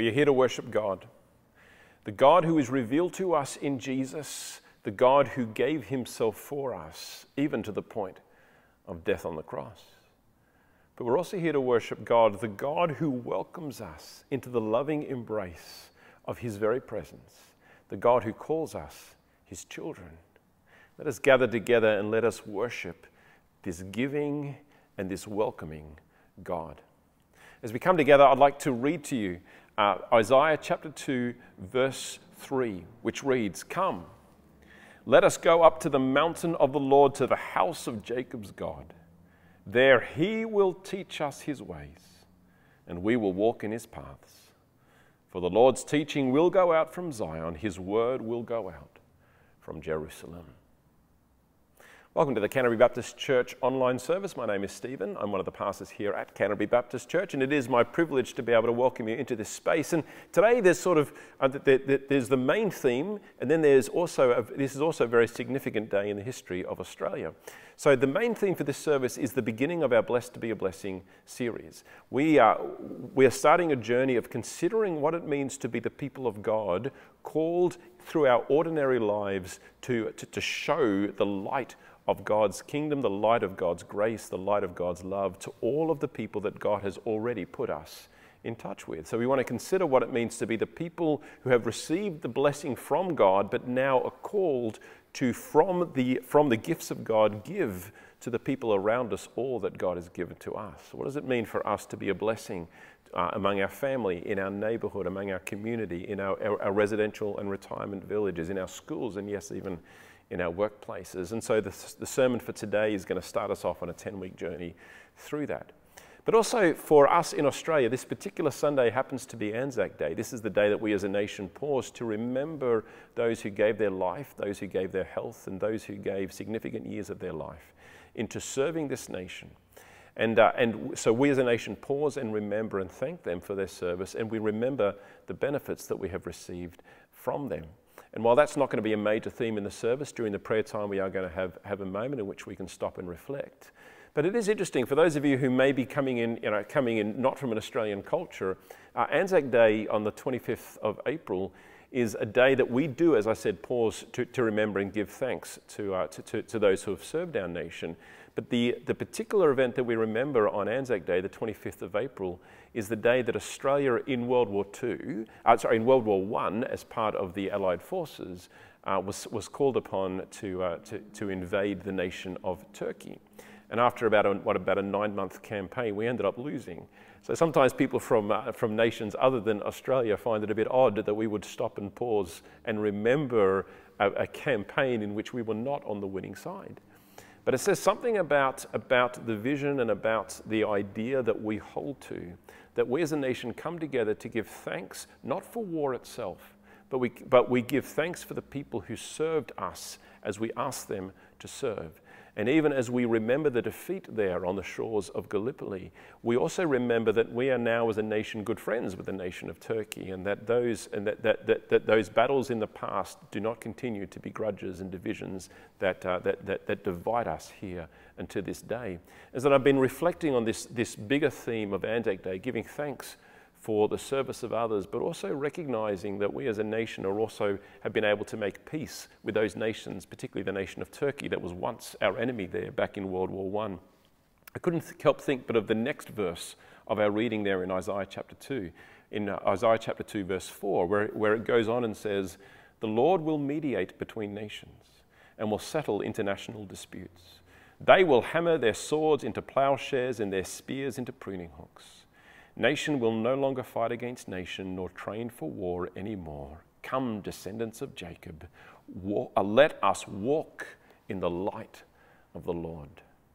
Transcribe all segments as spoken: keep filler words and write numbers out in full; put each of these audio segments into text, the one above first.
We are here to worship God, the God who is revealed to us in Jesus, the God who gave himself for us, even to the point of death on the cross. But we're also here to worship God, the God who welcomes us into the loving embrace of his very presence, the God who calls us his children. Let us gather together and let us worship this giving and this welcoming God. As we come together, I'd like to read to you uh, Isaiah chapter two, verse three, which reads, "Come, let us go up to the mountain of the Lord, to the house of Jacob's God. There he will teach us his ways, and we will walk in his paths. For the Lord's teaching will go out from Zion, his word will go out from Jerusalem." Welcome to the Canterbury Baptist Church online service. My name is Stephen. I'm one of the pastors here at Canterbury Baptist Church, and it is my privilege to be able to welcome you into this space. And today there's sort of, uh, there's the main theme, and then there's also, a, this is also a very significant day in the history of Australia. So the main theme for this service is the beginning of our Blessed to be a Blessing series. We are, we are starting a journey of considering what it means to be the people of God, called through our ordinary lives to, to, to show the light of God's kingdom, the light of God's grace, the light of God's love to all of the people that God has already put us in touch with. So we want to consider what it means to be the people who have received the blessing from God, but now are called to, from the, from the gifts of God, give to the people around us all that God has given to us. What does it mean for us to be a blessing uh, among our family, in our neighborhood, among our community, in our, our, our residential and retirement villages, in our schools, and yes, even in our workplaces? And so the, the sermon for today is going to start us off on a ten-week journey through that. But also for us in Australia, this particular Sunday happens to be Anzac Day. This is the day that we as a nation pause to remember those who gave their life, those who gave their health, and those who gave significant years of their life into serving this nation. And, uh, and so we as a nation pause and remember and thank them for their service, and we remember the benefits that we have received from them. And while that's not going to be a major theme in the service, during the prayer time we are going to have, have a moment in which we can stop and reflect. But it is interesting, for those of you who may be coming in, you know, coming in not from an Australian culture, uh, Anzac Day on the twenty-fifth of April is a day that we do, as I said, pause to, to remember and give thanks to, uh, to, to, to those who have served our nation. But the, the particular event that we remember on Anzac Day, the twenty-fifth of April, is the day that Australia in World War Two, uh, sorry, in World War One, as part of the Allied forces, uh, was, was called upon to, uh, to, to invade the nation of Turkey. And after about a, what, about a nine-month campaign, we ended up losing. So sometimes people from, uh, from nations other than Australia find it a bit odd that we would stop and pause and remember a, a campaign in which we were not on the winning side. But it says something about, about the vision and about the idea that we hold to, that we as a nation come together to give thanks, not for war itself, but we, but we give thanks for the people who served us as we ask them to serve. And even as we remember the defeat there on the shores of Gallipoli, we also remember that we are now as a nation good friends with the nation of Turkey, and that those, and that, that, that, that those battles in the past do not continue to be grudges and divisions that, uh, that, that, that divide us here and to this day. As that I've been reflecting on this, this bigger theme of Anzac Day, giving thanks for the service of others, but also recognizing that we as a nation are also have been able to make peace with those nations, particularly the nation of Turkey that was once our enemy there back in World War One. I couldn't help think but of the next verse of our reading there in Isaiah chapter two, in Isaiah chapter two verse four, where, where it goes on and says, "The Lord will mediate between nations and will settle international disputes. They will hammer their swords into plowshares and their spears into pruning hooks. Nation will no longer fight against nation, nor train for war anymore. Come, descendants of Jacob, walk, uh, let us walk in the light of the Lord."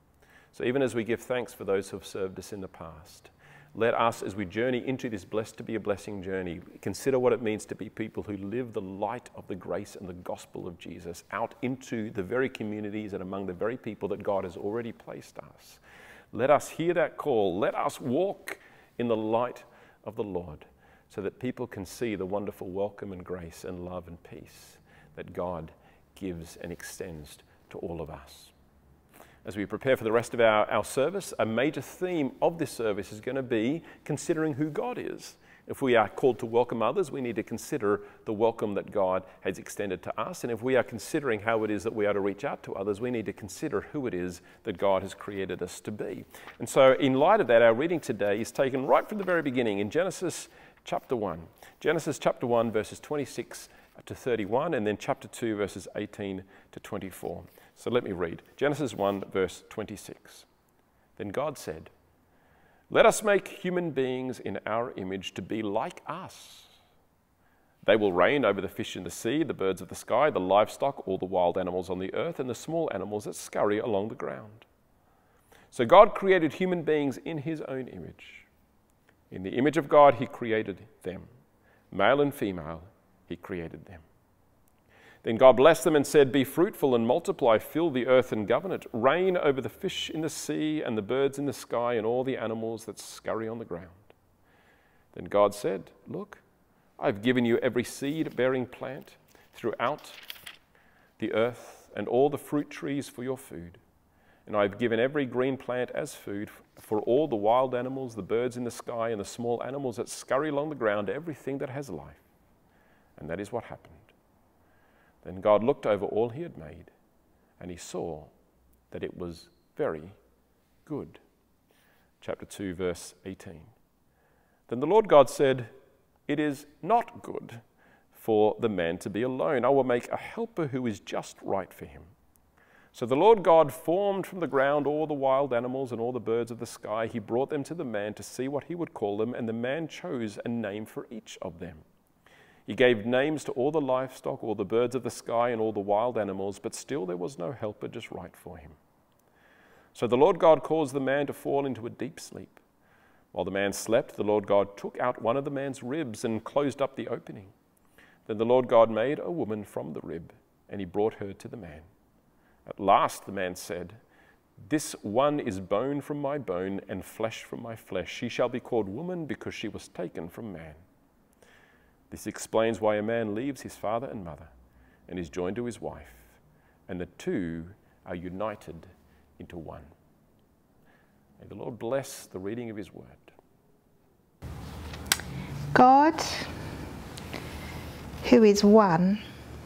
So even as we give thanks for those who have served us in the past, let us, as we journey into this blessed to be a blessing journey, consider what it means to be people who live the light of the grace and the gospel of Jesus out into the very communities and among the very people that God has already placed us. Let us hear that call. Let us walk in the light of the Lord, so that people can see the wonderful welcome and grace and love and peace that God gives and extends to all of us. As we prepare for the rest of our, our service, a major theme of this service is going to be considering who God is. If we are called to welcome others, we need to consider the welcome that God has extended to us. And if we are considering how it is that we are to reach out to others, we need to consider who it is that God has created us to be. And so in light of that, our reading today is taken right from the very beginning in Genesis chapter one. Genesis chapter one, verses twenty-six to thirty-one, and then chapter two, verses eighteen to twenty-four. So let me read. Genesis one, verse twenty-six. Then God said, "Let us make human beings in our image to be like us. They will reign over the fish in the sea, the birds of the sky, the livestock, all the wild animals on the earth, and the small animals that scurry along the ground." So God created human beings in his own image. In the image of God, he created them. Male and female, he created them. Then God blessed them and said, "Be fruitful and multiply, fill the earth and govern it. Reign over the fish in the sea and the birds in the sky and all the animals that scurry on the ground." Then God said, "Look, I've given you every seed-bearing plant throughout the earth and all the fruit trees for your food. And I've given every green plant as food for all the wild animals, the birds in the sky and the small animals that scurry along the ground, everything that has life." And that is what happened. Then God looked over all he had made, and he saw that it was very good. Chapter two, verse eighteen. Then the Lord God said, "It is not good for the man to be alone. I will make a helper who is just right for him." So the Lord God formed from the ground all the wild animals and all the birds of the sky. He brought them to the man to see what he would call them, and the man chose a name for each of them. He gave names to all the livestock, all the birds of the sky, and all the wild animals, but still there was no helper just right for him. So the Lord God caused the man to fall into a deep sleep. While the man slept, the Lord God took out one of the man's ribs and closed up the opening. Then the Lord God made a woman from the rib, and he brought her to the man. At last the man said, "This one is bone from my bone and flesh from my flesh. She shall be called woman because she was taken from man." This explains why a man leaves his father and mother and is joined to his wife, and the two are united into one. May the Lord bless the reading of his word. God, who is one,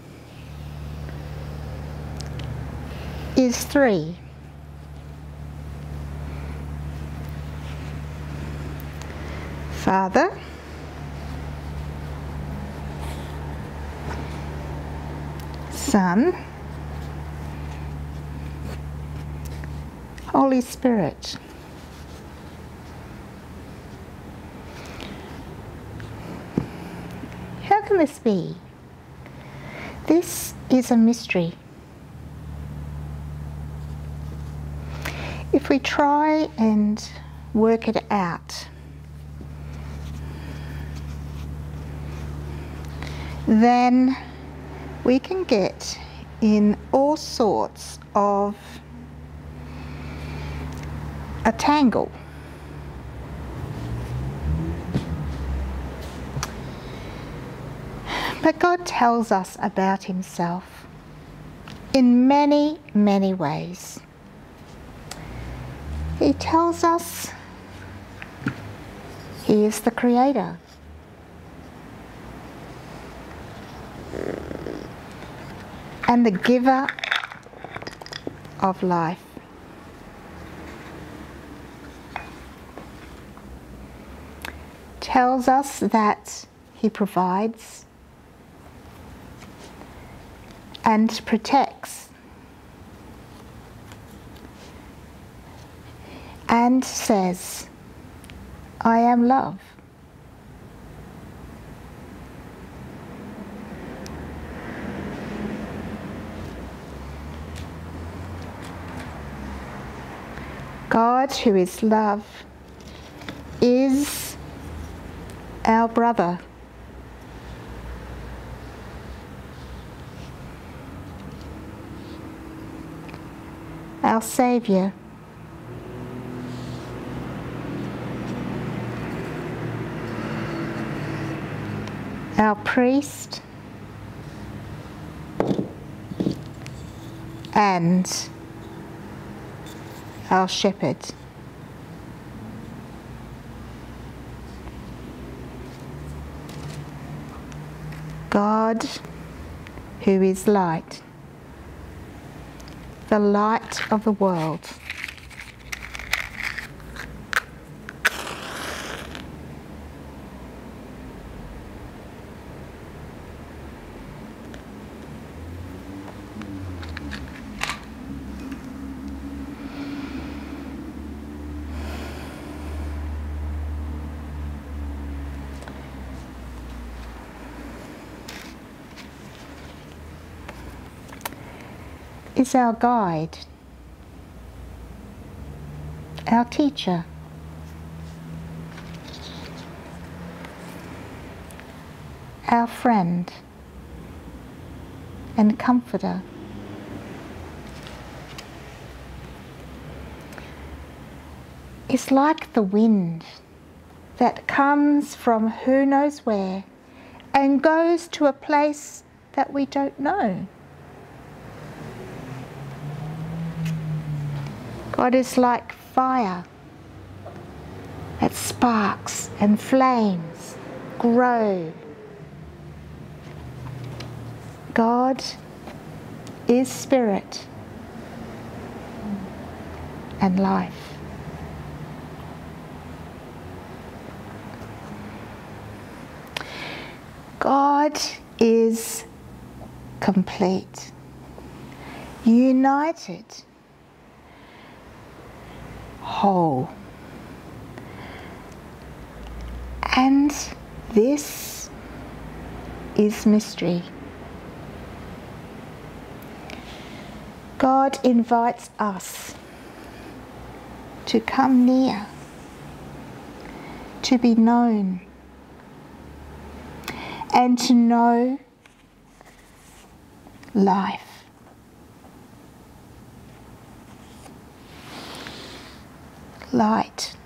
is three. Father, Son, Holy Spirit. How can this be? This is a mystery. If we try and work it out, then we can get in all sorts of a tangle. But God tells us about himself in many, many ways. He tells us he is the creator. And the giver of life. Tells us that he provides and protects and says, "I am love." God, who is love, is our brother. Our Saviour. Our priest. And our shepherd. God, who is light, the light of the world. Is our guide, our teacher, our friend and comforter. It's like the wind that comes from who knows where and goes to a place that we don't know. God is like fire that sparks and flames grow. God is spirit and life. God is complete, united, whole. And this is mystery. God invites us to come near, to be known, and to know life. Light.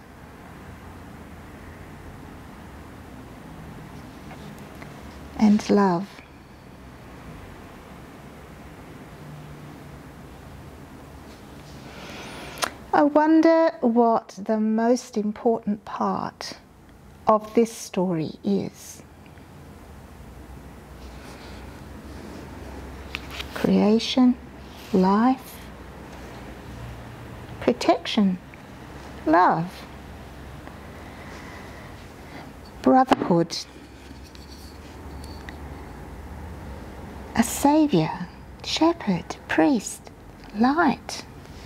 And love. I wonder what the most important part of this story is. Creation, life, protection, love, brotherhood, a saviour, shepherd, priest, light,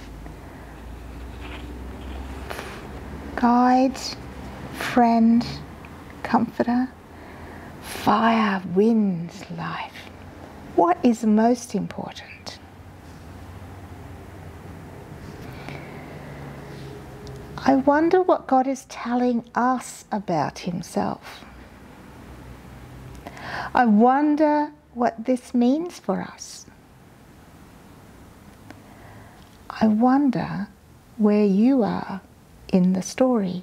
guide, friend, comforter, fire, wind, life. What is most important? I wonder what God is telling us about himself. I wonder what this means for us. I wonder where you are in the story.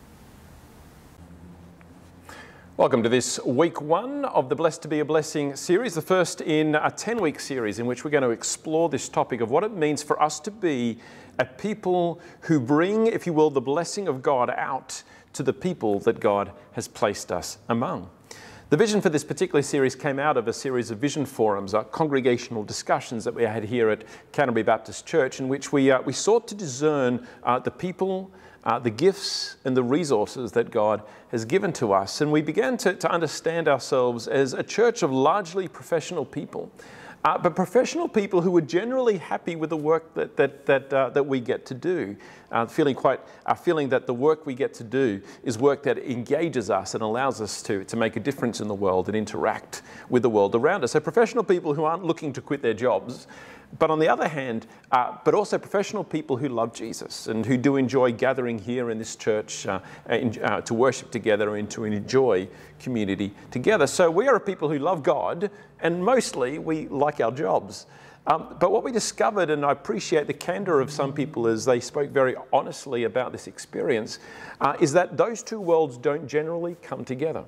Welcome to this week one of the Blessed to be a Blessing series, the first in a ten-week series in which we're going to explore this topic of what it means for us to be a people who bring, if you will, the blessing of God out to the people that God has placed us among. The vision for this particular series came out of a series of vision forums, uh, congregational discussions that we had here at Canterbury Baptist Church, in which we, uh, we sought to discern uh, the people, Uh, the gifts and the resources that God has given to us. And we began to, to understand ourselves as a church of largely professional people, uh, but professional people who are generally happy with the work that, that, that, uh, that we get to do, uh, feeling quite, uh, feeling that the work we get to do is work that engages us and allows us to, to make a difference in the world and interact with the world around us. So professional people who aren't looking to quit their jobs, but on the other hand, uh, but also professional people who love Jesus and who do enjoy gathering here in this church uh, in, uh, to worship together and to enjoy community together. So we are a people who love God, and mostly we like our jobs. Um, but what we discovered, and I appreciate the candor of some people as they spoke very honestly about this experience, uh, is that those two worlds don't generally come together.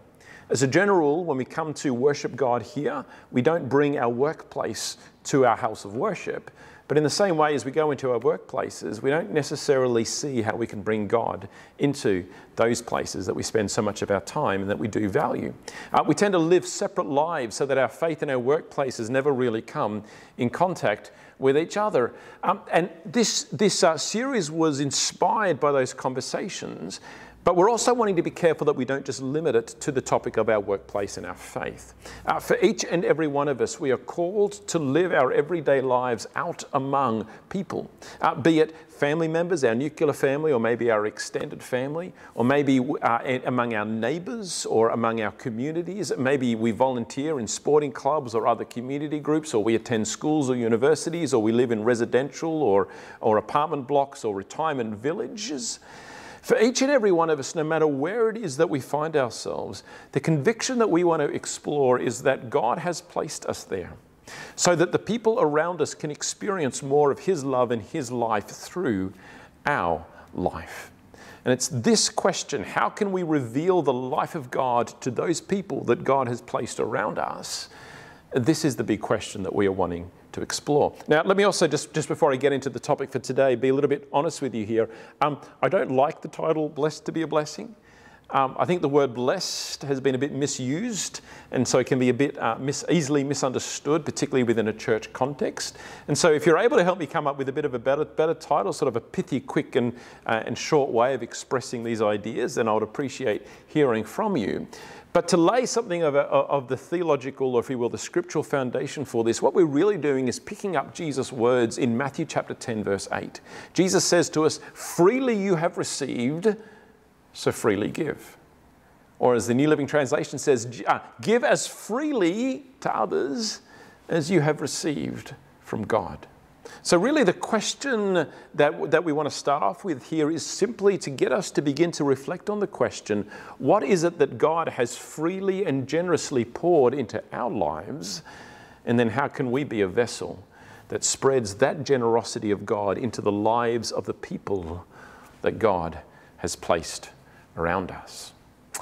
As a general rule, when we come to worship God here, we don't bring our workplace to our house of worship. But in the same way as we go into our workplaces, we don't necessarily see how we can bring God into those places that we spend so much of our time and that we do value. Uh, we tend to live separate lives so that our faith and our workplaces never really come in contact with each other. Um, and this, this uh, series was inspired by those conversations. But we're also wanting to be careful that we don't just limit it to the topic of our workplace and our faith. Uh, for each and every one of us, we are called to live our everyday lives out among people, uh, be it family members, our nuclear family, or maybe our extended family, or maybe uh, among our neighbours or among our communities. Maybe we volunteer in sporting clubs or other community groups, or we attend schools or universities, or we live in residential or, or apartment blocks or retirement villages. For each and every one of us, no matter where it is that we find ourselves, the conviction that we want to explore is that God has placed us there so that the people around us can experience more of His love and His life through our life. And it's this question, how can we reveal the life of God to those people that God has placed around us? This is the big question that we are wanting to explore. Now, let me also, just, just before I get into the topic for today, be a little bit honest with you here. Um, I don't like the title, Blessed to be a Blessing. Um, I think the word blessed has been a bit misused, and so it can be a bit uh, mis easily misunderstood, particularly within a church context. And so if you're able to help me come up with a bit of a better, better title, sort of a pithy, quick and, uh, and short way of expressing these ideas, then I would appreciate hearing from you. But to lay something of, a, of the theological, or if you will, the scriptural foundation for this, what we're really doing is picking up Jesus' words in Matthew chapter ten, verse eight. Jesus says to us, freely you have received, so freely give. Or as the New Living Translation says, uh, give as freely to others as you have received from God. So really the question that, that we want to start off with here is simply to get us to begin to reflect on the question, what is it that God has freely and generously poured into our lives? And then how can we be a vessel that spreads that generosity of God into the lives of the people that God has placed around us?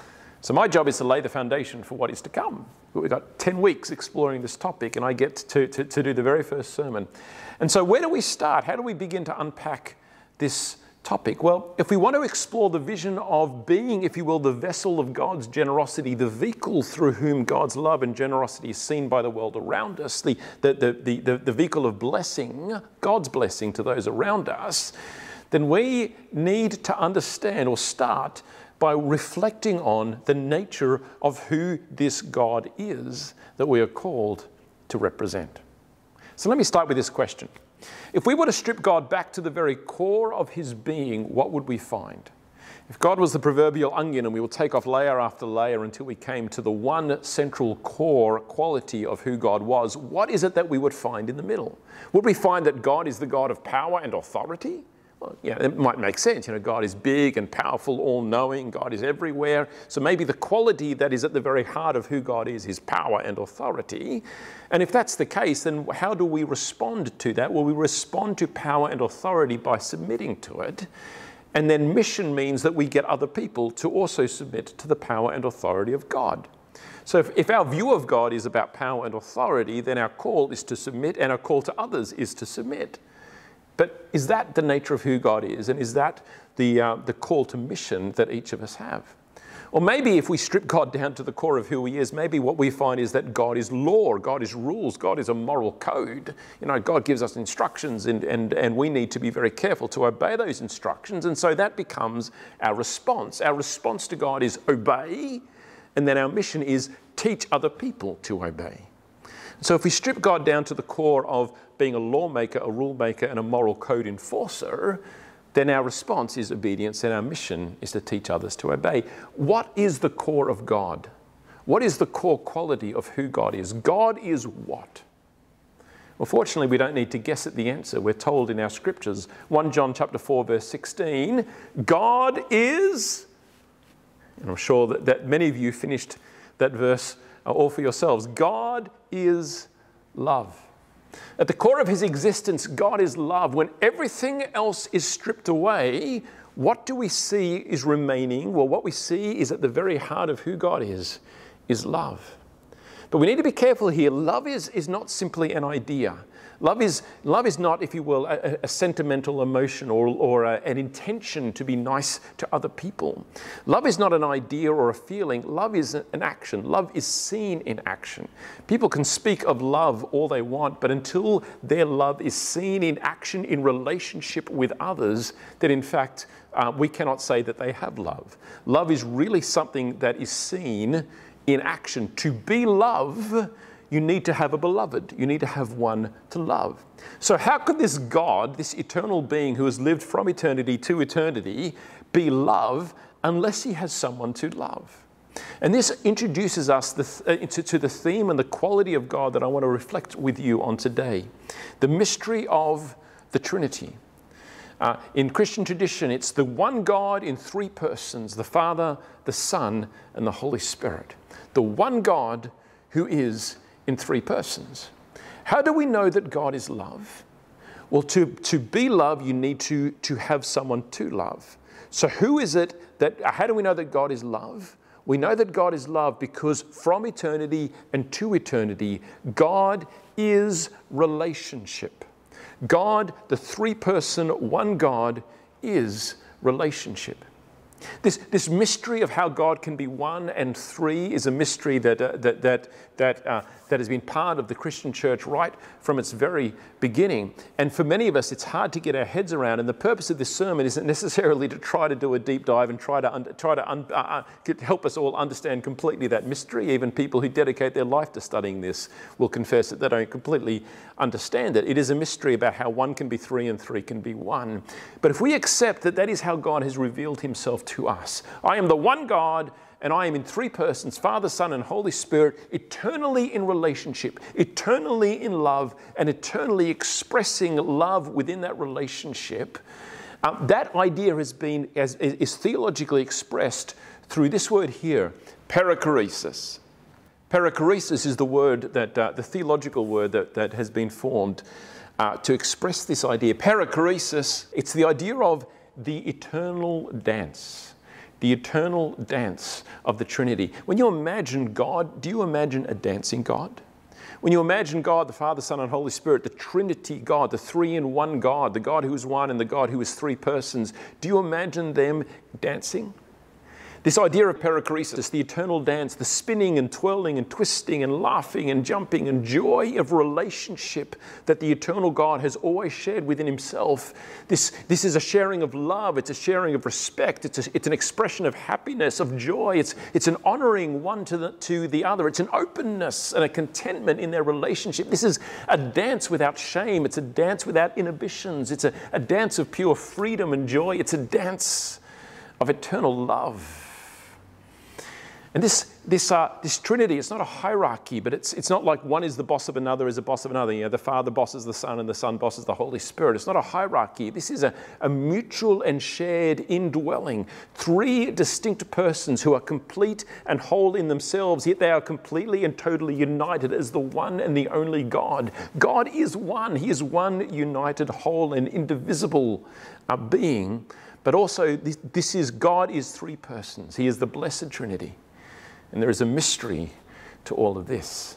So my job is to lay the foundation for what is to come. We've got ten weeks exploring this topic, and I get to, to, to do the very first sermon. And so where do we start? How do we begin to unpack this topic? Well, if we want to explore the vision of being, if you will, the vessel of God's generosity, the vehicle through whom God's love and generosity is seen by the world around us, the, the, the, the, the, the vehicle of blessing, God's blessing to those around us, then we need to understand or start by reflecting on the nature of who this God is that we are called to represent. So let me start with this question. If we were to strip God back to the very core of His being, what would we find? If God was the proverbial onion and we would take off layer after layer until we came to the one central core quality of who God was, what is it that we would find in the middle? Would we find that God is the God of power and authority? Well, yeah, it might make sense. You know, God is big and powerful, all-knowing. God is everywhere. So maybe the quality that is at the very heart of who God is is power and authority. And if that's the case, then how do we respond to that? Well, we respond to power and authority by submitting to it. And then mission means that we get other people to also submit to the power and authority of God. So if, if our view of God is about power and authority, then our call is to submit, and our call to others is to submit. But is that the nature of who God is? And is that the, uh, the call to mission that each of us have? Or maybe if we strip God down to the core of who He is, maybe what we find is that God is law, God is rules, God is a moral code. You know, God gives us instructions, and, and, and we need to be very careful to obey those instructions. And so that becomes our response. Our response to God is obey, and then our mission is teach other people to obey. So if we strip God down to the core of being a lawmaker, a rule maker, and a moral code enforcer, then our response is obedience, and our mission is to teach others to obey. What is the core of God? What is the core quality of who God is? God is what? Well, fortunately, we don't need to guess at the answer. We're told in our scriptures, First John chapter four, verse sixteen, God is, and I'm sure that, that many of you finished that verse all for yourselves. God is love. At the core of His existence, God is love. When everything else is stripped away, what do we see is remaining? Well, what we see is at the very heart of who God is, is love. But we need to be careful here. Love is, is not simply an idea. Love is, love is not, if you will, a, a sentimental emotion or, or a, an intention to be nice to other people. Love is not an idea or a feeling. Love is an action. Love is seen in action. People can speak of love all they want, but until their love is seen in action in relationship with others, then in fact, uh, we cannot say that they have love. Love is really something that is seen in action. To be love, you need to have a beloved. You need to have one to love. So how could this God, this eternal being who has lived from eternity to eternity, be love unless he has someone to love? And this introduces us the, uh, to, to the theme and the quality of God that I want to reflect with you on today. The mystery of the Trinity. Uh, in Christian tradition, it's the one God in three persons, the Father, the Son, and the Holy Spirit. The one God who is in three persons. How do we know that God is love? Well, to, to be love, you need to, to have someone to love. So who is it that, how do we know that God is love? We know that God is love because from eternity and to eternity, God is relationship. God, the three-person, one God, is relationship. This, this mystery of how God can be one and three is a mystery that, uh, that, that, that, uh, that has been part of the Christian church right from its very beginning. And for many of us, it's hard to get our heads around. And the purpose of this sermon isn't necessarily to try to do a deep dive and try to, un- try to un- uh, get, help us all understand completely that mystery. Even people who dedicate their life to studying this will confess that they don't completely understand it. It is a mystery about how one can be three and three can be one. But if we accept that that is how God has revealed himself to us, I am the one God, and I am in three persons, Father, Son, and Holy Spirit, eternally in relationship, eternally in love, and eternally expressing love within that relationship. Uh, that idea has been, as, is theologically expressed through this word here, perichoresis. Perichoresis is the word that, uh, the theological word that, that has been formed uh, to express this idea. Perichoresis, it's the idea of the eternal dance. The eternal dance of the Trinity. When you imagine God, do you imagine a dancing God? When you imagine God, the Father, Son, and Holy Spirit, the Trinity God, the three-in-one God, the God who is one and the God who is three persons, do you imagine them dancing? This idea of perichoresis, the eternal dance, the spinning and twirling and twisting and laughing and jumping and joy of relationship that the eternal God has always shared within himself. This, this is a sharing of love. It's a sharing of respect. It's, a, it's an expression of happiness, of joy. It's, it's an honoring one to the, to the other. It's an openness and a contentment in their relationship. This is a dance without shame. It's a dance without inhibitions. It's a, a dance of pure freedom and joy. It's a dance of eternal love. And this, this, uh, this Trinity, it's not a hierarchy, but it's, it's not like one is the boss of another, is the boss of another. You know, the Father bosses the Son and the Son bosses the Holy Spirit. It's not a hierarchy. This is a, a mutual and shared indwelling. Three distinct persons who are complete and whole in themselves, yet they are completely and totally united as the one and the only God. God is one. He is one united, whole, and indivisible uh, being. But also, this, this is God is three persons. He is the Blessed Trinity. And there is a mystery to all of this.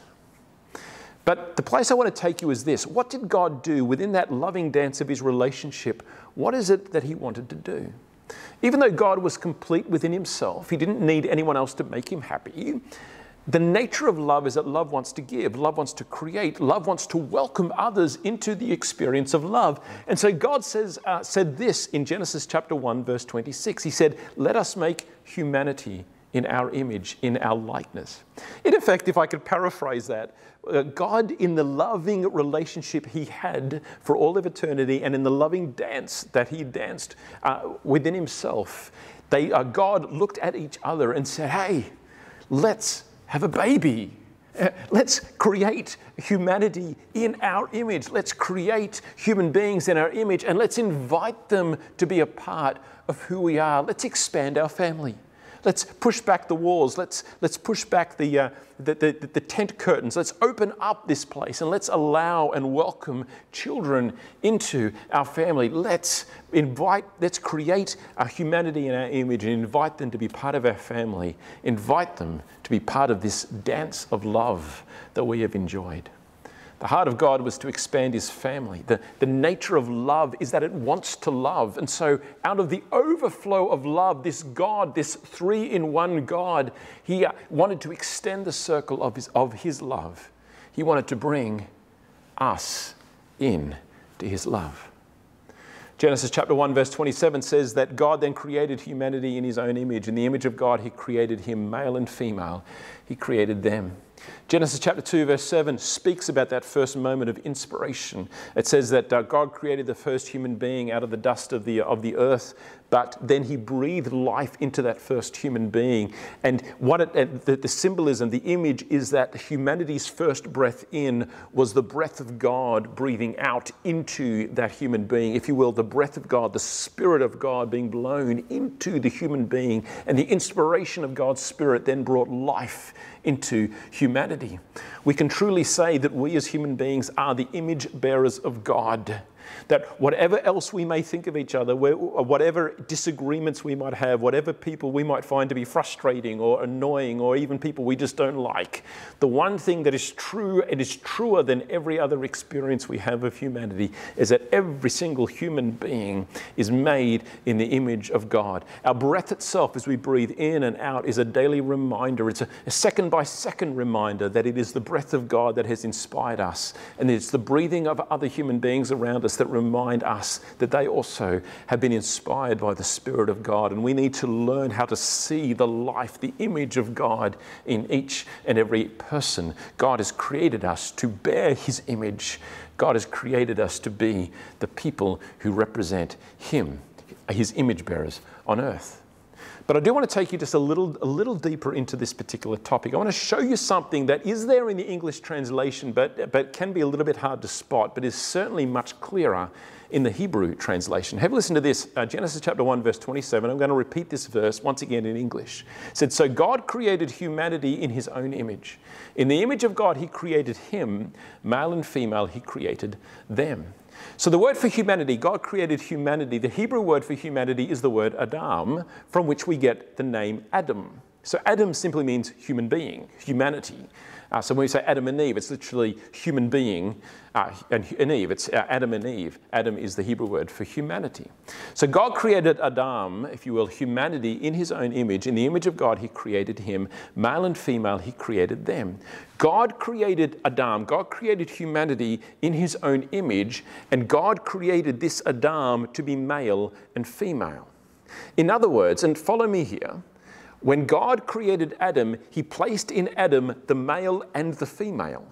But the place I want to take you is this. What did God do within that loving dance of his relationship? What is it that he wanted to do? Even though God was complete within himself, he didn't need anyone else to make him happy. The nature of love is that love wants to give, love wants to create, love wants to welcome others into the experience of love. And so God says, uh, said this in Genesis chapter one, verse twenty-six. He said, let us make humanity in our image, in our likeness. In effect, if I could paraphrase that, uh, God in the loving relationship he had for all of eternity and in the loving dance that he danced uh, within himself, they, uh, God looked at each other and said, hey, let's have a baby. Uh, let's create humanity in our image. Let's create human beings in our image and let's invite them to be a part of who we are. Let's expand our family. let's push back the walls. Let's, let's push back the, uh, the, the, the tent curtains. Let's open up this place and let's allow and welcome children into our family. Let's invite, let's create a humanity in our image and invite them to be part of our family. Invite them to be part of this dance of love that we have enjoyed. The heart of God was to expand his family. The, the nature of love is that it wants to love. And so out of the overflow of love, this God, this three-in-one God, he wanted to extend the circle of his, of his love. He wanted to bring us in to his love. Genesis chapter one verse twenty-seven says that God then created humanity in his own image. In the image of God, he created him, male and female. He created them. Genesis chapter two verse seven speaks about that first moment of inspiration. It says that uh, God created the first human being out of the dust of the, of the earth, but then he breathed life into that first human being. And what it, uh, the, the symbolism, the image is that humanity's first breath in was the breath of God breathing out into that human being. If you will, the breath of God, the Spirit of God being blown into the human being, and the inspiration of God's Spirit then brought life into humanity. We can truly say that we as human beings are the image bearers of God. That whatever else we may think of each other, whatever disagreements we might have, whatever people we might find to be frustrating or annoying, or even people we just don't like, the one thing that is true and is truer than every other experience we have of humanity is that every single human being is made in the image of God. Our breath itself as we breathe in and out is a daily reminder. It's a, a second by second reminder that it is the breath of God that has inspired us, and it's the breathing of other human beings around us that remind us that they also have been inspired by the Spirit of God. And we need to learn how to see the life, the image of God in each and every person. God has created us to bear his image. God has created us to be the people who represent him, his image bearers on earth. But I do want to take you just a little, a little deeper into this particular topic. I want to show you something that is there in the English translation, but, but can be a little bit hard to spot, but is certainly much clearer in the Hebrew translation. Have a listen to this, uh, Genesis chapter one, verse twenty-seven. I'm going to repeat this verse once again in English. It said, "So God created humanity in his own image. In the image of God, he created him, male and female, he created them." So the word for humanity, God created humanity. The Hebrew word for humanity is the word Adam, from which we get the name Adam. So Adam simply means human being, humanity. Uh, so when we say Adam and Eve, it's literally human being, uh, and, and Eve, it's uh, Adam and Eve. Adam is the Hebrew word for humanity. So God created Adam, if you will, humanity in his own image. In the image of God, he created him. Male and female, he created them. God created Adam, God created humanity in his own image, and God created this Adam to be male and female. In other words, and follow me here, when God created Adam, he placed in Adam the male and the female.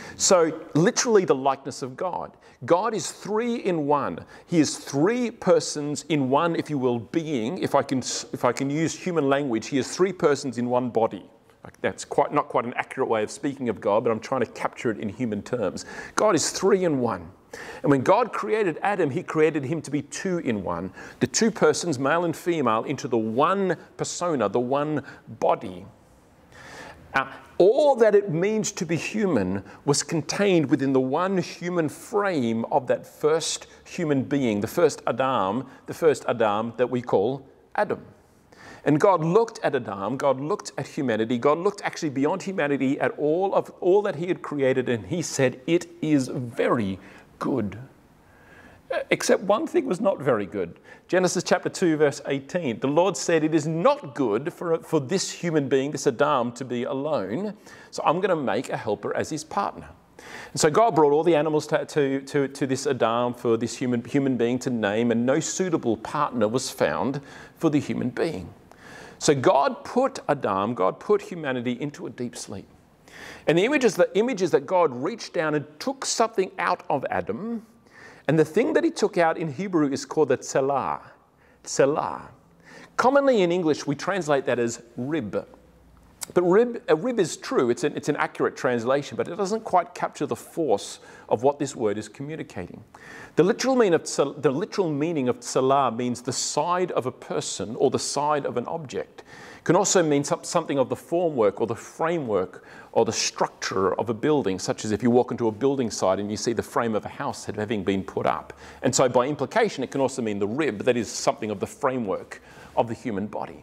So literally the likeness of God. God is three in one. He is three persons in one, if you will, being. If I can, if I can use human language, he is three persons in one body. That's quite, not quite an accurate way of speaking of God, but I'm trying to capture it in human terms. God is three in one. And when God created Adam, he created him to be two in one. The two persons, male and female, into the one persona, the one body. Uh, all that it means to be human was contained within the one human frame of that first human being, the first Adam, the first Adam that we call Adam. And God looked at Adam, God looked at humanity, God looked actually beyond humanity at all of all that he had created, and he said, "It is very good." Except one thing was not very good. Genesis chapter two, verse eighteen. The Lord said, "It is not good for, for this human being, this Adam, to be alone. So I'm going to make a helper as his partner." And so God brought all the animals to, to, to, to this Adam for this human, human being to name, and no suitable partner was found for the human being. So God put Adam, God put humanity into a deep sleep. And the image is, the image is that God reached down and took something out of Adam. And the thing that he took out in Hebrew is called the tselah. Tselah. Commonly in English, we translate that as rib. But rib, a rib is true, it's an, it's an accurate translation, but it doesn't quite capture the force of what this word is communicating. The literal meaning of, the literal meaning of tsalah means the side of a person or the side of an object. It can also mean something of the formwork or the framework or the structure of a building, such as if you walk into a building site and you see the frame of a house having been put up. And so by implication, it can also mean the rib, that is something of the framework of the human body.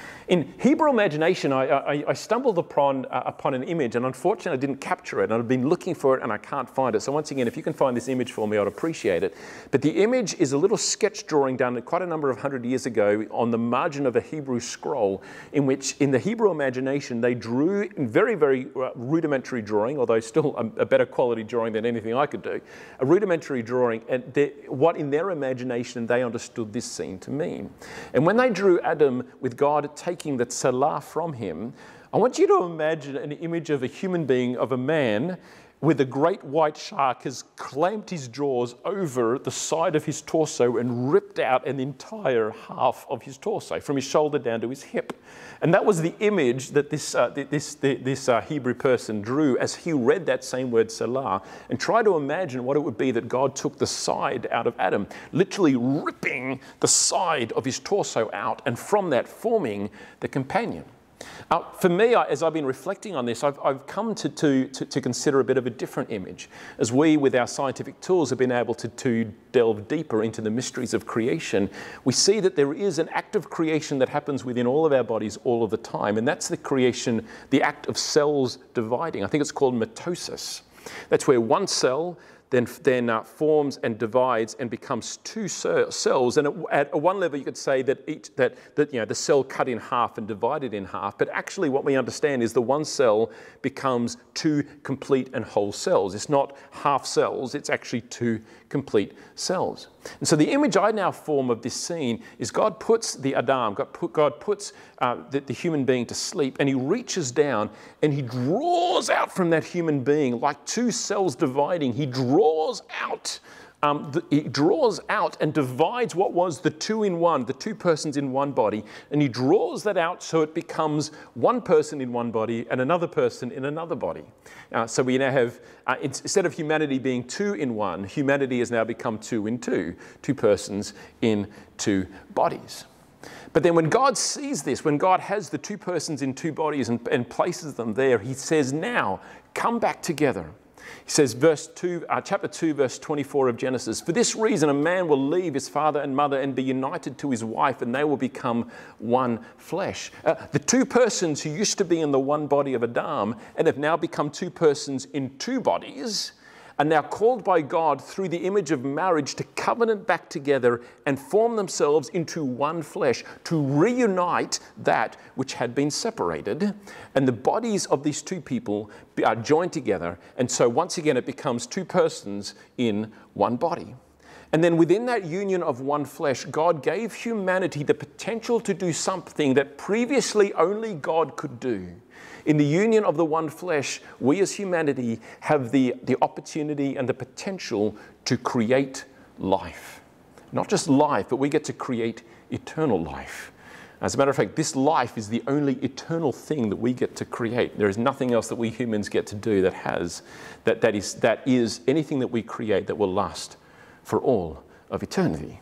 In Hebrew imagination, I, I, I stumbled upon, uh, upon an image, and unfortunately I didn't capture it, and I've been looking for it and I can't find it. So once again, if you can find this image for me, I'd appreciate it. But the image is a little sketch drawing done quite a number of hundred years ago on the margin of a Hebrew scroll, in which in the Hebrew imagination they drew in very, very rudimentary drawing, although still a, a better quality drawing than anything I could do, a rudimentary drawing, and they, what in their imagination they understood this scene to mean. And when they drew Adam with God taking taking the tsalah from him, I want you to imagine an image of a human being, of a man with a great white shark has clamped his jaws over the side of his torso and ripped out an entire half of his torso, from his shoulder down to his hip. And that was the image that this, uh, this, this uh, Hebrew person drew as he read that same word tsalah, and try to imagine what it would be that God took the side out of Adam, literally ripping the side of his torso out, and from that forming the companion. Uh, for me, I, as I've been reflecting on this, I've, I've come to, to, to, to consider a bit of a different image. As we, with our scientific tools, have been able to, to delve deeper into the mysteries of creation, we see that there is an act of creation that happens within all of our bodies all of the time, and that's the creation, the act of cells dividing. I think it's called mitosis. That's where one cell then, then uh, forms and divides and becomes two cells. And at, at one level, you could say that, each, that, that you know, the cell cut in half and divided in half. But actually, what we understand is the one cell becomes two complete and whole cells. It's not half cells, it's actually two complete cells. And so the image I now form of this scene is God puts the Adam, God, put, God puts uh, the, the human being to sleep, and he reaches down and he draws out from that human being, like two cells dividing, he draws out, um, the, he draws out and divides what was the two in one, the two persons in one body, and he draws that out so it becomes one person in one body and another person in another body. Uh, so we now have, uh, instead of humanity being two in one, humanity has now become two in two, two persons in two bodies. But then when God sees this, when God has the two persons in two bodies and, and places them there, he says, now, come back together. He says, verse two, uh, chapter two, verse twenty-four of Genesis, for this reason a man will leave his father and mother and be united to his wife, and they will become one flesh. Uh, the two persons who used to be in the one body of Adam and have now become two persons in two bodies are now called by God through the image of marriage to covenant back together and form themselves into one flesh, to reunite that which had been separated. And the bodies of these two people are joined together. And so once again, it becomes two persons in one body. And then within that union of one flesh, God gave humanity the potential to do something that previously only God could do. In the union of the one flesh, we as humanity have the, the opportunity and the potential to create life. Not just life, but we get to create eternal life. As a matter of fact, this life is the only eternal thing that we get to create. There is nothing else that we humans get to do that has, that, that is, that is anything that we create that will last for all of eternity.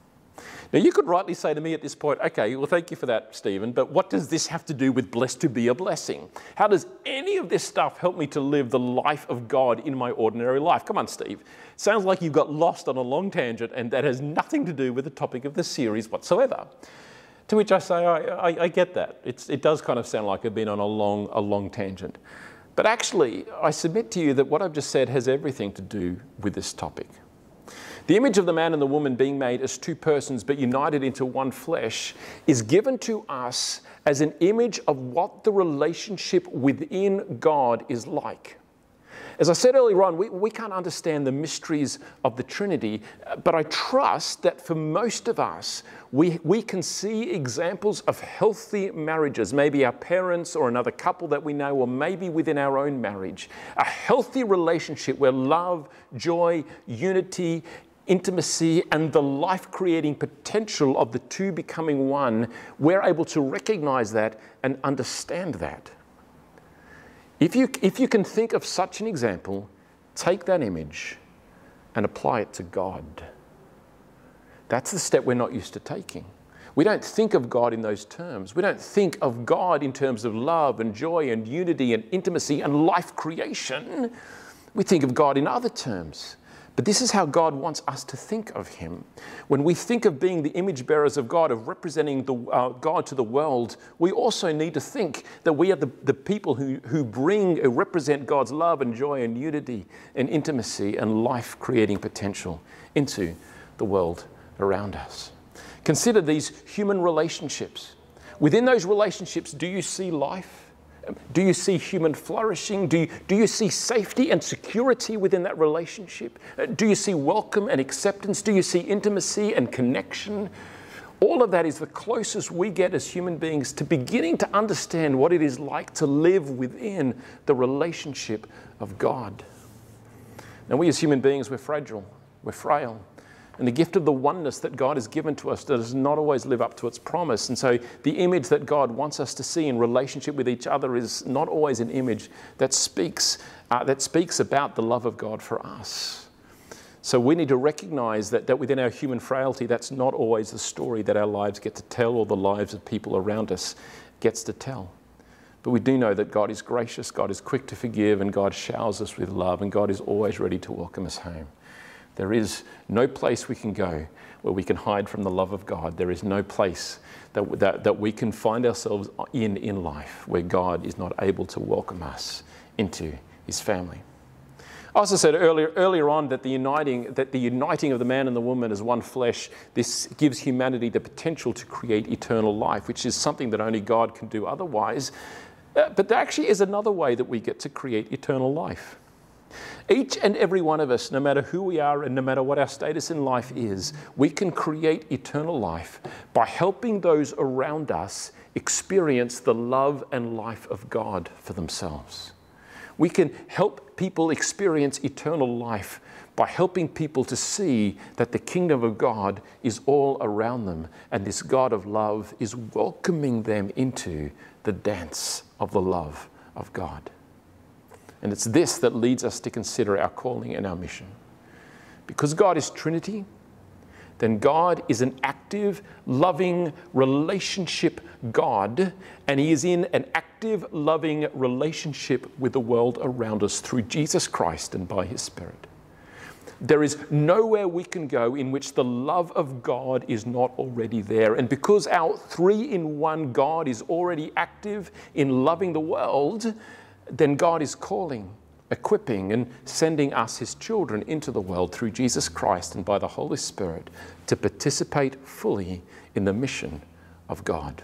Now, you could rightly say to me at this point, okay, well, thank you for that, Stephen, but what does this have to do with blessed to be a blessing? How does any of this stuff help me to live the life of God in my ordinary life? Come on, Steve. Sounds like you've got lost on a long tangent, and that has nothing to do with the topic of the series whatsoever. To which I say, I, I, I get that. It's, it does kind of sound like I've been on a long, a long tangent. But actually, I submit to you that what I've just said has everything to do with this topic. The image of the man and the woman being made as two persons but united into one flesh is given to us as an image of what the relationship within God is like. As I said earlier on, we, we can't understand the mysteries of the Trinity, but I trust that for most of us, we, we can see examples of healthy marriages, maybe our parents or another couple that we know, or maybe within our own marriage. A healthy relationship where love, joy, unity, intimacy, and the life-creating potential of the two becoming one, we're able to recognize that and understand that. If you, if you can think of such an example, take that image and apply it to God. That's the step we're not used to taking. We don't think of God in those terms. We don't think of God in terms of love and joy and unity and intimacy and life creation. We think of God in other terms. But this is how God wants us to think of him. When we think of being the image bearers of God, of representing the, uh, God to the world, we also need to think that we are the, the people who, who bring, who represent God's love and joy and unity and intimacy and life-creating potential into the world around us. Consider these human relationships. Within those relationships, do you see life? Do you see human flourishing? Do you, do you see safety and security within that relationship? Do you see welcome and acceptance? Do you see intimacy and connection? All of that is the closest we get as human beings to beginning to understand what it is like to live within the relationship of God. Now, we as human beings, we're fragile, we're frail. And the gift of the oneness that God has given to us does not always live up to its promise. And so the image that God wants us to see in relationship with each other is not always an image that speaks, uh, that speaks about the love of God for us. So we need to recognize that, that within our human frailty, that's not always the story that our lives get to tell or the lives of people around us gets to tell. But we do know that God is gracious, God is quick to forgive, and God showers us with love, and God is always ready to welcome us home. There is no place we can go where we can hide from the love of God. There is no place that, that, that we can find ourselves in in life where God is not able to welcome us into his family. I also said earlier, earlier on that the, uniting, that the uniting of the man and the woman as one flesh, this gives humanity the potential to create eternal life, which is something that only God can do otherwise. Uh, but there actually is another way that we get to create eternal life. Each and every one of us, no matter who we are and no matter what our status in life is, we can create eternal life by helping those around us experience the love and life of God for themselves. We can help people experience eternal life by helping people to see that the kingdom of God is all around them, and this God of love is welcoming them into the dance of the love of God. And it's this that leads us to consider our calling and our mission. Because God is Trinity, then God is an active, loving relationship God, and he is in an active, loving relationship with the world around us through Jesus Christ and by his Spirit. There is nowhere we can go in which the love of God is not already there. And because our three-in-one God is already active in loving the world, then God is calling, equipping, and sending us, his children, into the world through Jesus Christ and by the Holy Spirit to participate fully in the mission of God.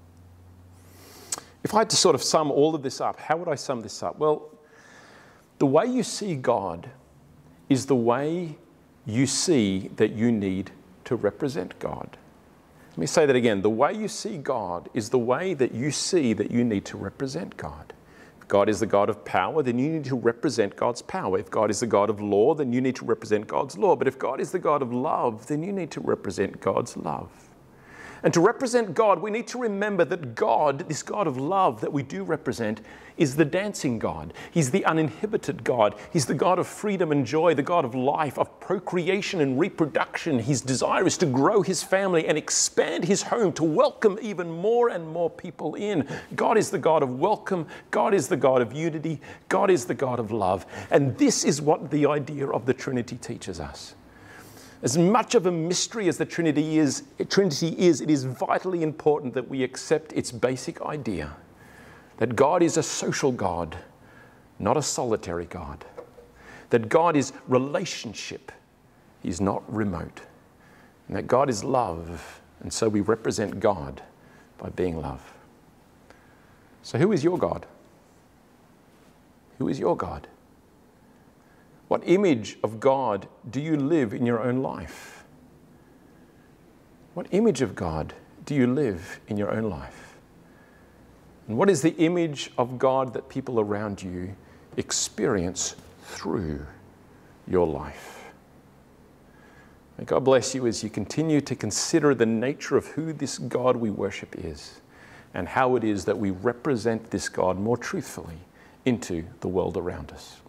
If I had to sort of sum all of this up, how would I sum this up? Well, the way you see God is the way you see that you need to represent God. Let me say that again. The way you see God is the way that you see that you need to represent God. God is the God of power, then you need to represent God's power. If God is the God of law, then you need to represent God's law. But if God is the God of love, then you need to represent God's love. And to represent God, we need to remember that God, this God of love that we do represent, is the dancing God. He's the uninhibited God. He's the God of freedom and joy, the God of life, of procreation and reproduction. His desire is to grow his family and expand his home to welcome even more and more people in. God is the God of welcome. God is the God of unity. God is the God of love. And this is what the idea of the Trinity teaches us. As much of a mystery as the Trinity is, Trinity is, it is vitally important that we accept its basic idea that God is a social God, not a solitary God. That God is relationship, he's not remote. And that God is love, and so we represent God by being love. So who is your God? Who is your God? What image of God do you live in your own life? What image of God do you live in your own life? And what is the image of God that people around you experience through your life? May God bless you as you continue to consider the nature of who this God we worship is and how it is that we represent this God more truthfully into the world around us.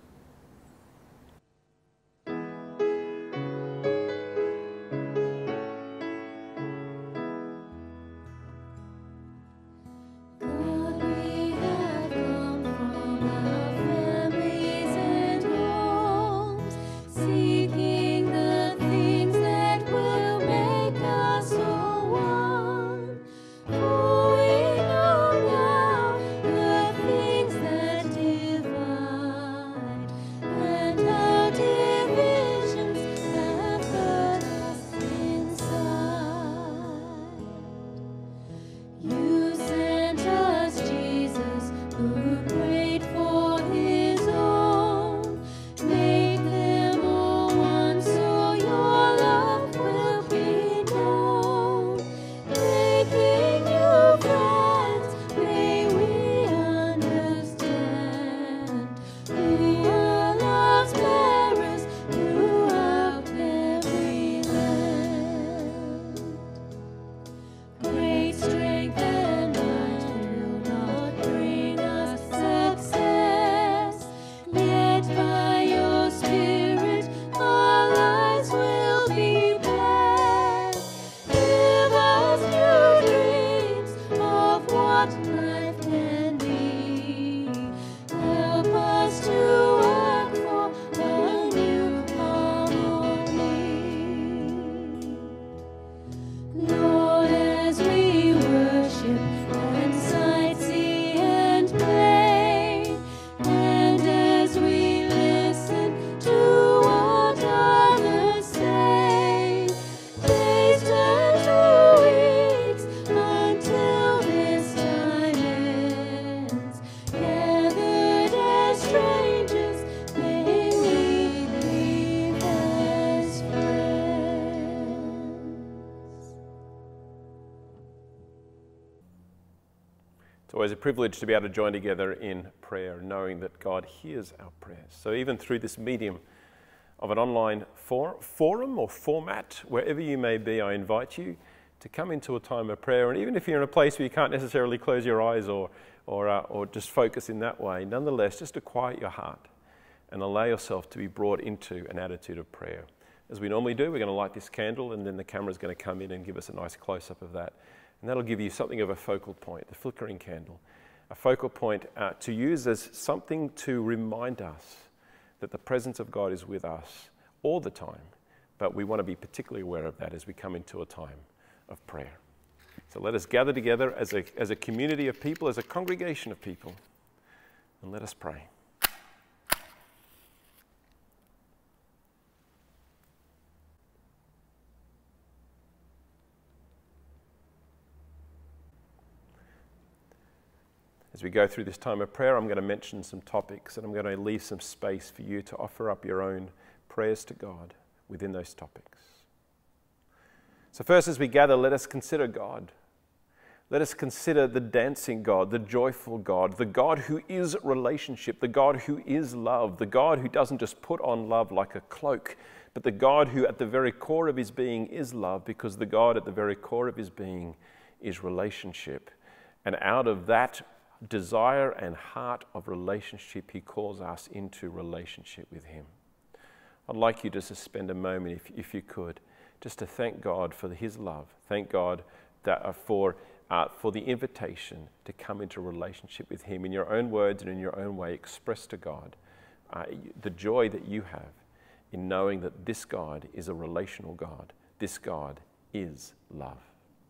It's always a privilege to be able to join together in prayer, knowing that God hears our prayers. So even through this medium of an online for, forum or format, wherever you may be, I invite you to come into a time of prayer. And even if you're in a place where you can't necessarily close your eyes or, or, uh, or just focus in that way, nonetheless, just to quiet your heart and allow yourself to be brought into an attitude of prayer. As we normally do, we're going to light this candle, and then the camera's going to come in and give us a nice close-up of that. And that'll give you something of a focal point, the flickering candle, a focal point uh, to use as something to remind us that the presence of God is with us all the time, but we want to be particularly aware of that as we come into a time of prayer. So let us gather together as a, as a community of people, as a congregation of people, and let us pray. As we go through this time of prayer, I'm going to mention some topics, and I'm going to leave some space for you to offer up your own prayers to God within those topics. So first, as we gather, let us consider God. Let us consider the dancing God, the joyful God, the God who is relationship, the God who is love, the God who doesn't just put on love like a cloak, but the God who at the very core of his being is love, because the God at the very core of his being is relationship. And out of that desire and heart of relationship, he calls us into relationship with him. I'd like you just to spend a moment, if, if you could, just to thank God for his love. Thank God that, uh, for, uh, for the invitation to come into relationship with him in your own words and in your own way. Express to God uh, the joy that you have in knowing that this God is a relational God. This God is love.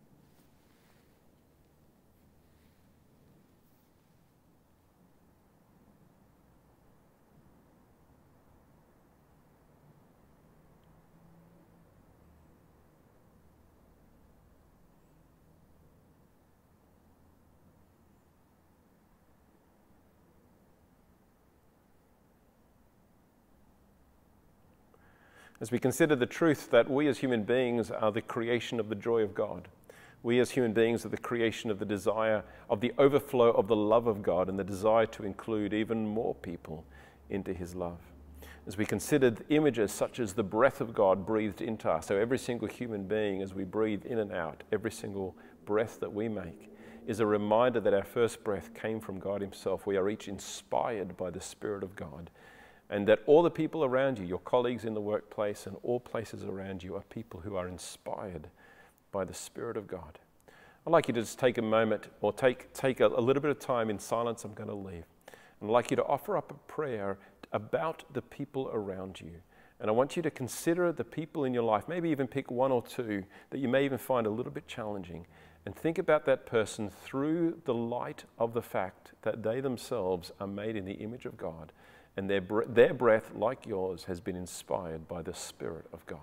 As we consider the truth that we as human beings are the creation of the joy of God, we as human beings are the creation of the desire, of the overflow of the love of God, and the desire to include even more people into his love. As we considered images such as the breath of God breathed into us, so every single human being, as we breathe in and out, every single breath that we make is a reminder that our first breath came from God himself. We are each inspired by the Spirit of God. And that all the people around you, your colleagues in the workplace and all places around you, are people who are inspired by the Spirit of God. I'd like you to just take a moment or take, take a, a little bit of time in silence. I'm going to leave. And I'd like you to offer up a prayer about the people around you. And I want you to consider the people in your life, maybe even pick one or two that you may even find a little bit challenging, and think about that person through the light of the fact that they themselves are made in the image of God, and their, their breath, like yours, has been inspired by the Spirit of God.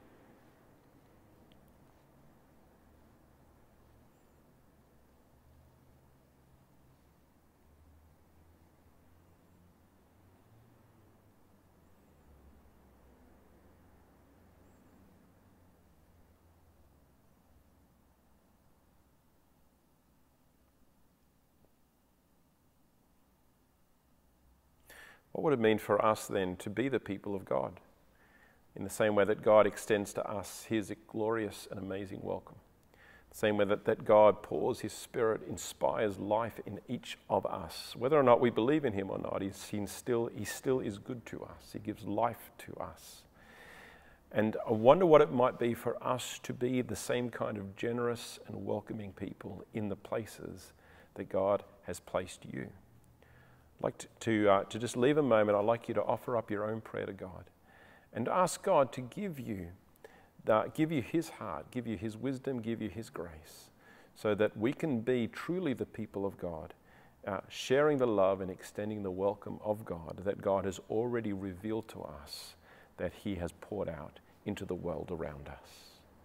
What would it mean for us then to be the people of God in the same way that God extends to us his glorious and amazing welcome? The same way that, that God pours his Spirit, inspires life in each of us. Whether or not we believe in him or not, he's, he's still, he still is good to us. He gives life to us. And I wonder what it might be for us to be the same kind of generous and welcoming people in the places that God has placed you. I'd like to, to, uh, to just leave a moment. I'd like you to offer up your own prayer to God and ask God to give you, the, give you his heart, give you his wisdom, give you his grace, so that we can be truly the people of God, uh, sharing the love and extending the welcome of God that God has already revealed to us, that he has poured out into the world around us.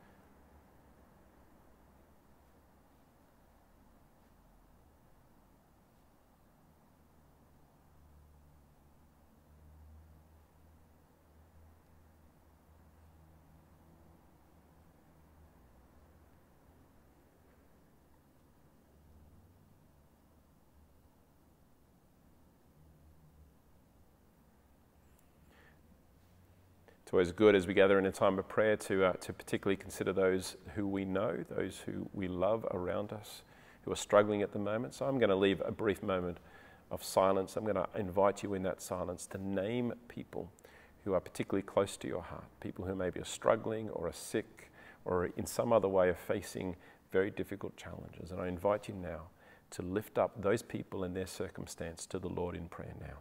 It's always good as we gather in a time of prayer to, uh, to particularly consider those who we know, those who we love around us, who are struggling at the moment. So I'm going to leave a brief moment of silence. I'm going to invite you in that silence to name people who are particularly close to your heart, people who maybe are struggling or are sick or in some other way are facing very difficult challenges. And I invite you now to lift up those people and their circumstance to the Lord in prayer now.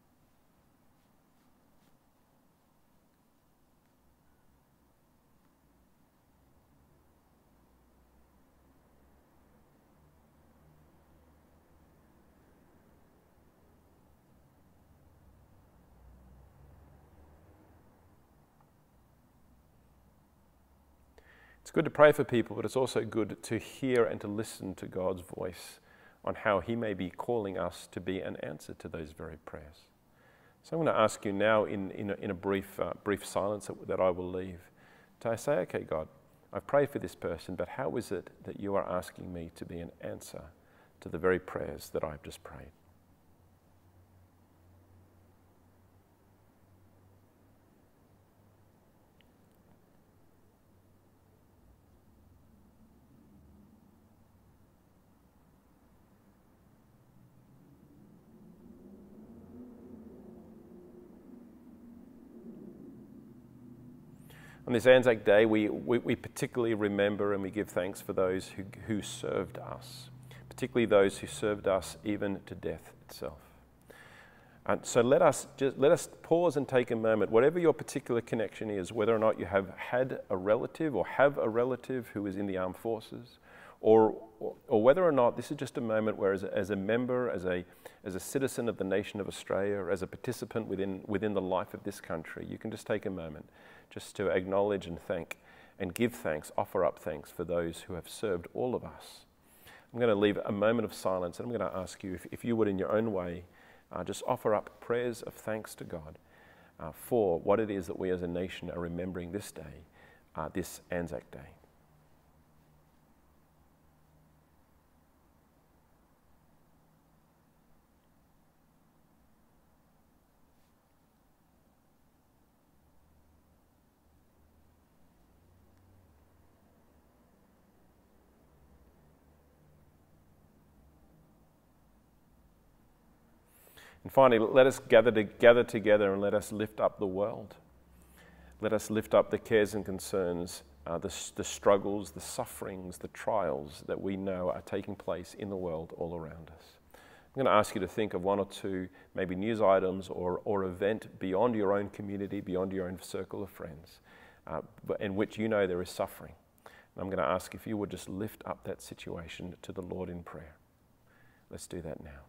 It's good to pray for people, but it's also good to hear and to listen to God's voice on how he may be calling us to be an answer to those very prayers. So I'm going to ask you now in, in, a, in a brief, uh, brief silence that, that I will leave, to say, okay, God, I've prayed for this person, but how is it that you are asking me to be an answer to the very prayers that I've just prayed? On this Anzac Day, we, we, we particularly remember and we give thanks for those who, who served us, particularly those who served us even to death itself. And so let us just let us pause and take a moment, whatever your particular connection is, whether or not you have had a relative or have a relative who is in the armed forces, or, or, or whether or not this is just a moment where as a, as a member, as a, as a citizen of the nation of Australia, or as a participant within, within the life of this country, you can just take a moment just to acknowledge and thank and give thanks, offer up thanks for those who have served all of us. I'm going to leave a moment of silence and I'm going to ask you if, if you would in your own way uh, just offer up prayers of thanks to God uh, for what it is that we as a nation are remembering this day, uh, this Anzac Day. And finally, let us gather, to, gather together and let us lift up the world. Let us lift up the cares and concerns, uh, the, the struggles, the sufferings, the trials that we know are taking place in the world all around us. I'm going to ask you to think of one or two maybe news items or, or event beyond your own community, beyond your own circle of friends, uh, in which you know there is suffering. And I'm going to ask if you would just lift up that situation to the Lord in prayer. Let's do that now.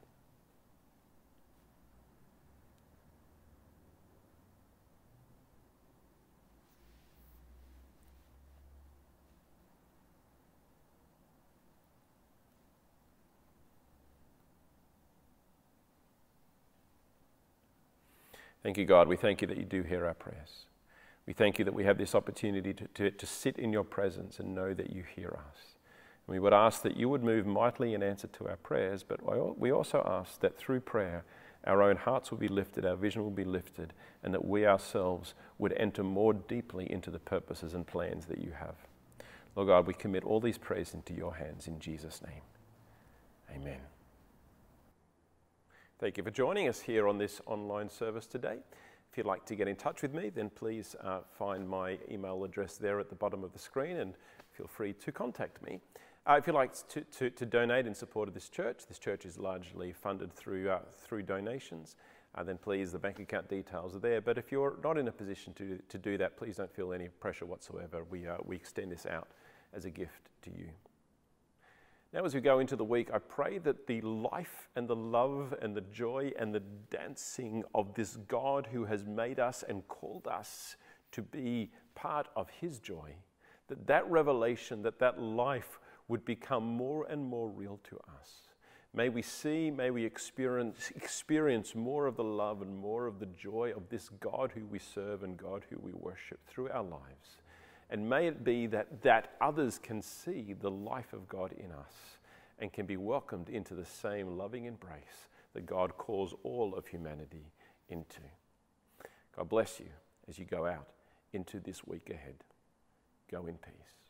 Thank you, God. We thank you that you do hear our prayers. We thank you that we have this opportunity to, to, to sit in your presence and know that you hear us. And we would ask that you would move mightily in answer to our prayers, but we also ask that through prayer, our own hearts will be lifted, our vision will be lifted, and that we ourselves would enter more deeply into the purposes and plans that you have. Lord God, we commit all these prayers into your hands in Jesus' name. Amen. Thank you for joining us here on this online service today. If you'd like to get in touch with me, then please uh, find my email address there at the bottom of the screen and feel free to contact me. Uh, if you'd like to, to, to donate in support of this church, this church is largely funded through, uh, through donations, uh, then please, the bank account details are there. But if you're not in a position to, to do that, please don't feel any pressure whatsoever. We, uh, we extend this out as a gift to you. Now, as we go into the week, I pray that the life and the love and the joy and the dancing of this God who has made us and called us to be part of his joy, that that revelation, that that life would become more and more real to us. May we see, may we experience, experience more of the love and more of the joy of this God who we serve and God who we worship through our lives. And may it be that, that others can see the life of God in us and can be welcomed into the same loving embrace that God calls all of humanity into. God bless you as you go out into this week ahead. Go in peace.